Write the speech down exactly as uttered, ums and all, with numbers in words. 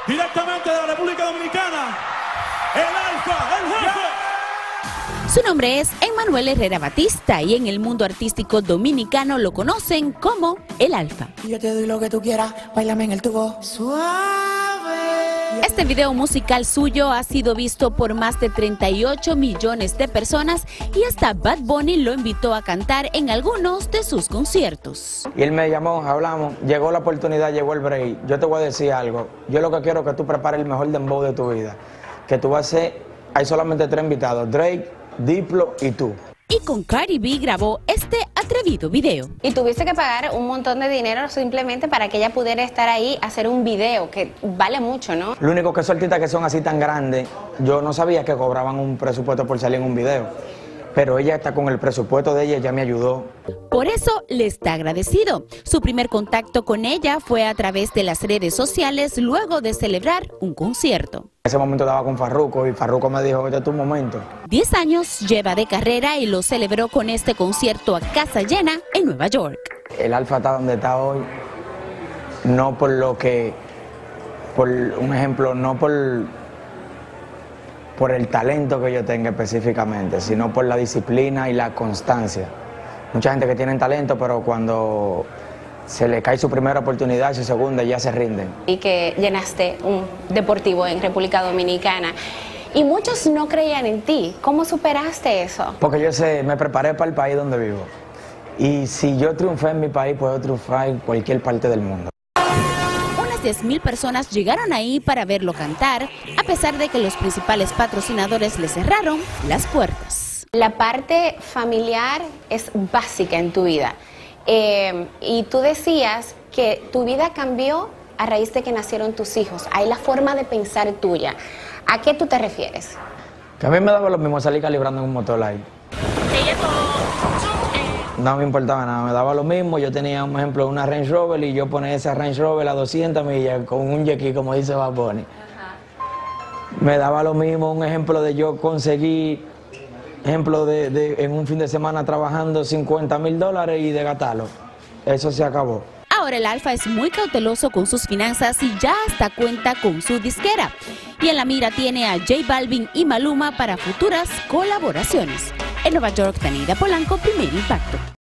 directamente de la República Dominicana, el Alfa, el jefe. Su nombre es Emmanuel Herrera Batista y en el mundo artístico dominicano lo conocen como el Alfa. Yo te doy lo que tú quieras, báilame en el tubo suave. Este video musical suyo ha sido visto por más de treinta y ocho millones de personas y hasta Bad Bunny lo invitó a cantar en algunos de sus conciertos. Y él me llamó, hablamos, llegó la oportunidad, llegó el break. Yo te voy a decir algo, yo lo que quiero es que tú prepares el mejor dembow de tu vida. Que tú vas a ser, hay solamente tres invitados, Drake, Diplo y tú. Y con Cardi B grabó este atrevido video. Y tuviste que pagar un montón de dinero simplemente para que ella pudiera estar ahí, hacer un video, que vale mucho, ¿no? Lo único que son artistas que son así tan grandes, yo no sabía que cobraban un presupuesto por salir en un video. Pero ella está con el presupuesto de ella, ella me ayudó. Por eso le está agradecido. Su primer contacto con ella fue a través de las redes sociales luego de celebrar un concierto. En ese momento estaba con Farruko y Farruko me dijo, este es tu momento. Diez años lleva de carrera y lo celebró con este concierto a casa llena en Nueva York. El Alfa está donde está hoy, no por lo que, por un ejemplo, no por... por el talento que yo tenga específicamente, sino por la disciplina y la constancia. Mucha gente que tiene talento, pero cuando se le cae su primera oportunidad, su segunda, ya se rinden. Y que llenaste un deportivo en República Dominicana. Y muchos no creían en ti. ¿Cómo superaste eso? Porque yo sé, me preparé para el país donde vivo. Y si yo triunfé en mi país, puedo triunfar en cualquier parte del mundo. diez mil personas llegaron ahí para verlo cantar, a pesar de que los principales patrocinadores le cerraron las puertas. La parte familiar es básica en tu vida. Eh, y tú decías que tu vida cambió a raíz de que nacieron tus hijos. Hay la forma de pensar tuya. ¿A qué tú te refieres? Que a mí me daba lo mismo salir calibrando en un motor ahí. No me importaba nada, me daba lo mismo. Yo tenía, un ejemplo, una Range Rover y yo ponía esa Range Rover a doscientas millas con un jet ski, como dice Bad Bunny. Uh-huh. Me daba lo mismo, un ejemplo de yo conseguir, ejemplo de, de en un fin de semana trabajando cincuenta mil dólares y de gastarlo. Eso se acabó. Ahora el Alfa es muy cauteloso con sus finanzas y ya hasta cuenta con su disquera. Y en la mira tiene a J Balvin y Maluma para futuras colaboraciones. En Nueva York, Tanida Polanco, Primer Impacto.